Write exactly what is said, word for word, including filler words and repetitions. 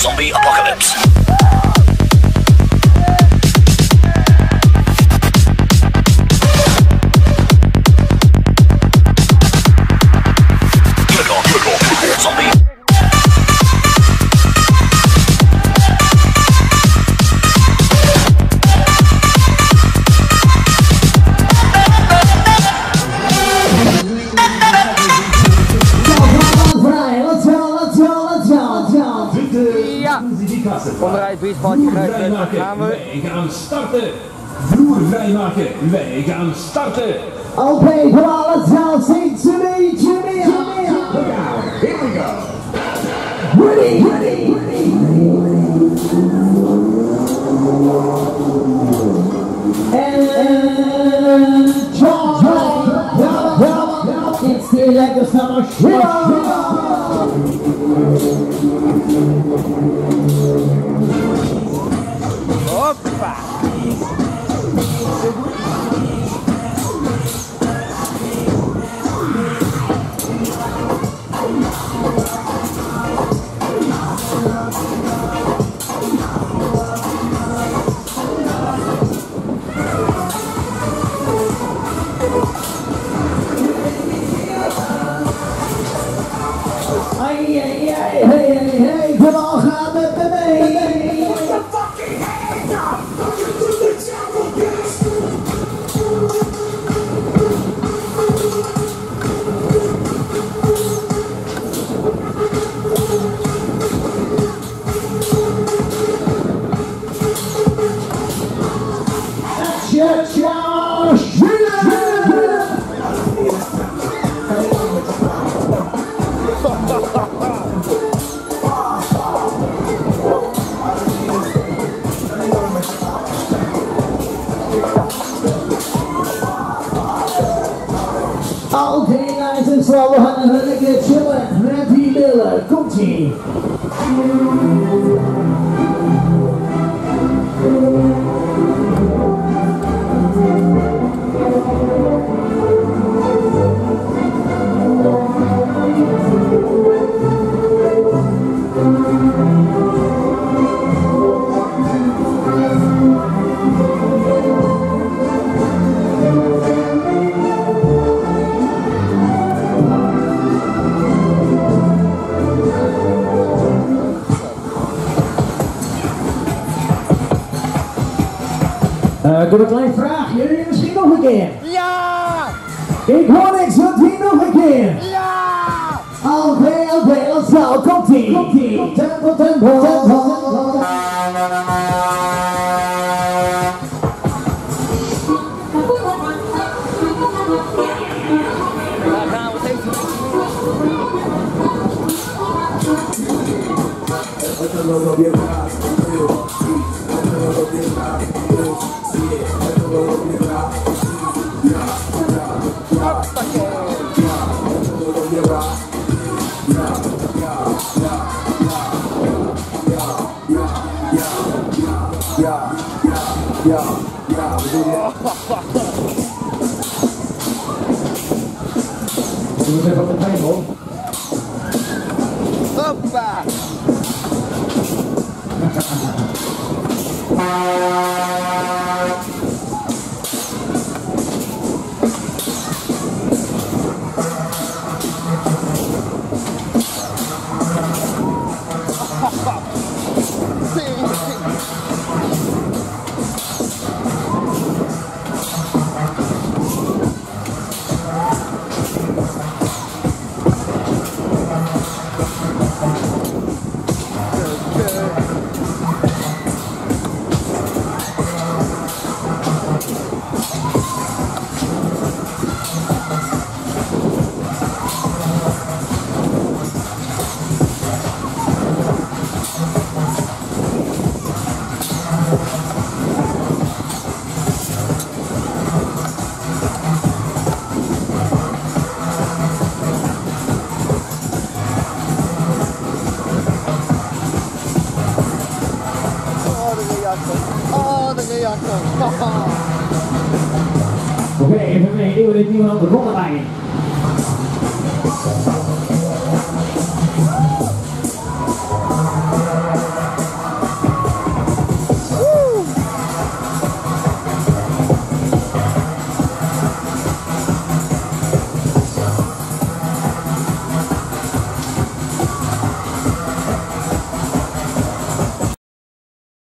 Zombie Apocalypse. Onderuit, beestpartje, gaan we. Wij gaan starten. Vloer vrijmaken. Wij gaan starten. Okay, come on, let's all sing to me, to me, to me. Look out. Here we go. Ready, ready, ready. And John, John, John, it's the Electro Summer Show. Hoppa! Hey, hey, hey, hey, hey, come on, ga met me mee. What the fucking hell now? You do the jungle best. Cha cha shooter. Oké, guys, en zo, we gaan even lekker chillen. Randy Miller, komt-ie. Uh, ik heb een klein vraagje, jullie misschien nog een keer? Ja! Ik hoor niks, wat hier nog een keer? Ja! Oké, oké, let's go, komt-ie! Komt-ie! Tempo, tempo, tempo! Daar gaan we tegen. Doe eens even op de tafel. Hoppa! Oké, even mee, even dit nieuwe aan de rollen bij.